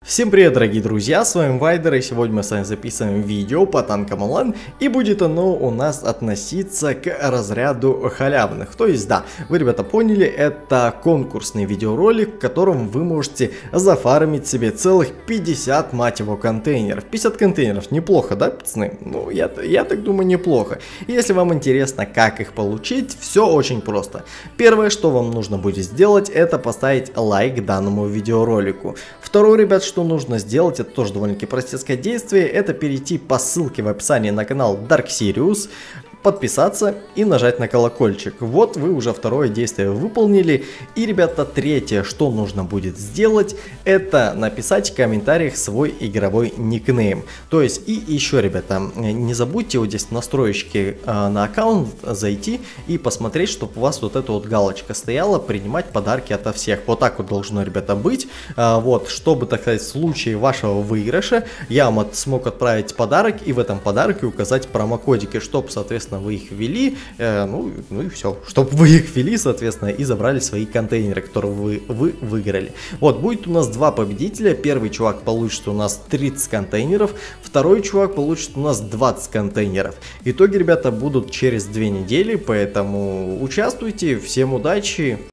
Всем привет, дорогие друзья, с вами Вайдер, и сегодня мы с вами записываем видео по танкам онлайн, и будет оно у нас относиться к разряду халявных. То есть, да, вы, ребята, поняли, это конкурсный видеоролик, в котором вы можете зафармить себе целых 50, мать его, контейнеров. 50 контейнеров, неплохо, да, пацаны? Ну, я так думаю, неплохо. И если вам интересно, как их получить, все очень просто. Первое, что вам нужно будет сделать, это поставить лайк данному видеоролику. Второе, ребят, что нужно сделать, это тоже довольно-таки простецкое действие, это перейти по ссылке в описании на канал Dark Sirius, подписаться и нажать на колокольчик. Вот вы уже второе действие выполнили. И, ребята, третье, что нужно будет сделать, это написать в комментариях свой игровой никнейм. То есть, и еще, ребята, не забудьте вот здесь в настройки на аккаунт зайти и посмотреть, чтобы у вас вот эта вот галочка стояла, принимать подарки ото всех. Вот так вот должно, ребята, быть. Вот, чтобы, так сказать, в случае вашего выигрыша я вам смог отправить подарок и в этом подарке указать промокодики, чтобы, соответственно, вы их ввели, ну и все, чтобы вы их ввели, соответственно, и забрали свои контейнеры, которые вы выиграли. Вот, будет у нас два победителя. Первый чувак получит у нас 30 контейнеров, второй чувак получит у нас 20 контейнеров. Итоги, ребята, будут через 2 недели, поэтому участвуйте, всем удачи!